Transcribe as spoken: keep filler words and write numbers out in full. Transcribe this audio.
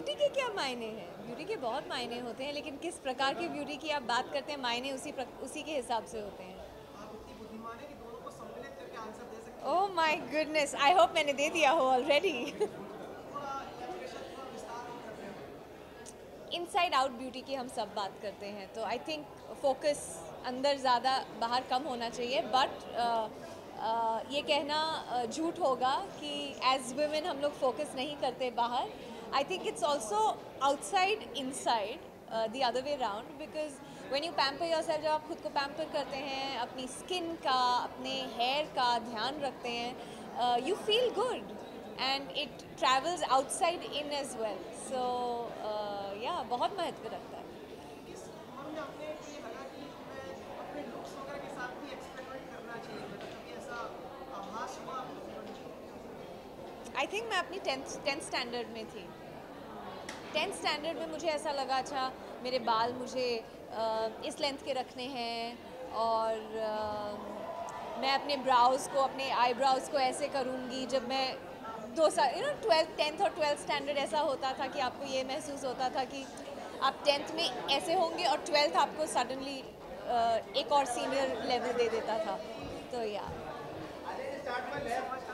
Beauty के क्या मायने हैं? ब्यूटी के बहुत मायने होते हैं, लेकिन किस प्रकार की ब्यूटी की आप बात करते हैं, मायने उसी प्र, उसी के हिसाब से होते हैं। आप इतनी बुद्धिमान है कि दोनों को सम्मिलित करके आंसर दे सकती हैं। Oh my goodness, I hope मैंने दे दिया हो ऑलरेडी। थोड़ा इलैबोरेशन, थोड़ा विस्तार और करते हैं। इनसाइड आउट ब्यूटी की हम सब बात करते हैं, तो आई थिंक फोकस अंदर ज़्यादा बाहर कम होना चाहिए, बट ये कहना uh, झूठ होगा कि एज वुमेन हम लोग फोकस नहीं करते बाहर। I think it's also outside inside, the other way round, because when you pamper yourself, जब आप खुद को पैम्पर करते हैं, अपनी स्किन का, अपने हेयर का ध्यान रखते हैं, you feel good and it travels outside in as well, so uh, yeah, बहुत महत्व रखता है। किस उम्र में आपने को ये लगा कि मैं अपने लुक्स वगैरह के साथ भी एक्सपेरिमेंट करना चाहिए, मतलब कभी ऐसा आभास हुआ आपको जीवन में? आई थिंक मैं अपनी टेंथ टेंथ स्टैंडर्ड में थी। टेंथ स्टैंडर्ड में मुझे ऐसा लगा, अच्छा मेरे बाल मुझे uh, इस लेंथ के रखने हैं, और uh, मैं अपने ब्राउज़ को, अपने आईब्राउज़ को ऐसे करूँगी। जब मैं दो साल, यू नो, ट्वेल्थ टेंथ और ट्वेल्थ स्टैंडर्ड ऐसा होता था कि आपको ये महसूस होता था कि आप टेंथ में ऐसे होंगे और ट्वेल्थ आपको सडनली एक और सीनियर लेवल दे देता था, तो या समझ